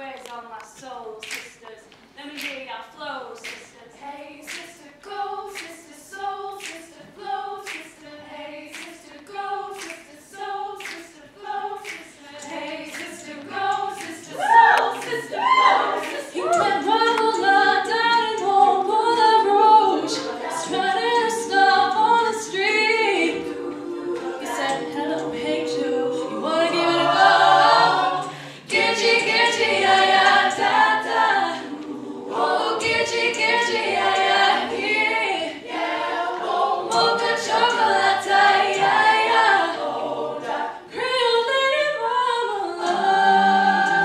Where's all my soul, sisters? Let me hear y'all flow, sisters. Hey, sister, go, sister, soul, sister, flow, sister. Hey, sister, go, sister, soul, sister, flow, sister. Hey, sister, go, sister, soul, sister, flow, sister. You went rival la down in Montmoulin Rouge, strutting stuff on the street. You said, hello, hey, Joe, you wanna give it a go? Gitchy, gitchy, yeah, yeah, da, da. Oh, gitchy, gitchy, yeah, yeah, yeah, yeah. Oh, mocha chocolate, yeah, yeah. Oh, that Creole lady marmalade.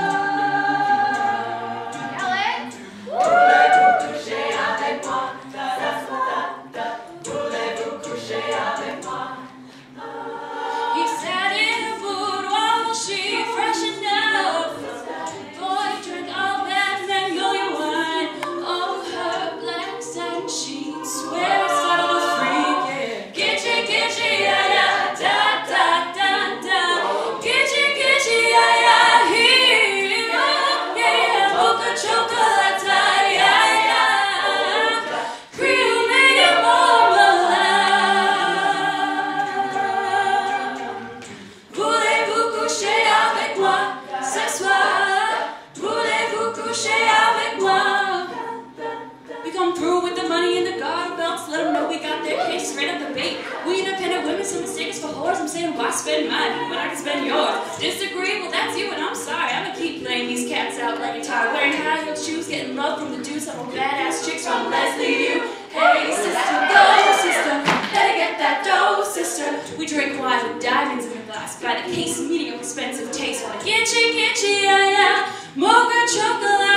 Voulez-vous coucher avec moi? Da, da, da, da. Voulez-vous coucher avec moi? He sat in the boudoir while she freshened up. Boy drank all that magnolia wine. Oh, her black satin sheets, swear it's so freaky. Gitchy, gitchy, yeah, yeah, da, da, da, da. Gitchy, gitchy, yeah, yeah, here, yeah, yeah. Mocha chocolate, yeah, yeah. Creole lady marmalade. Voulez-vous coucher avec moi ce soir? Voulez-vous coucher avec moi? We come through with the money in the garter belts. Let them know we got their case straight up the bait. We independent women, some mistake us for whores. I'm saying, why spend mine when I can spend yours? Disagree? Well, that's you, and I'm sorry. I'm gonna keep playing these cats out like a guitar. Wearing high-heeled shoes, getting love from the dudes. I'm a badass chicks from Leslie U. Hey, sister, go, sister. Better get that dough, sister. We drink wine with diamonds in the glass. By the case, medium expensive taste. Wanna gitchy, gitchy, yeah, yeah. Mocha chocolate.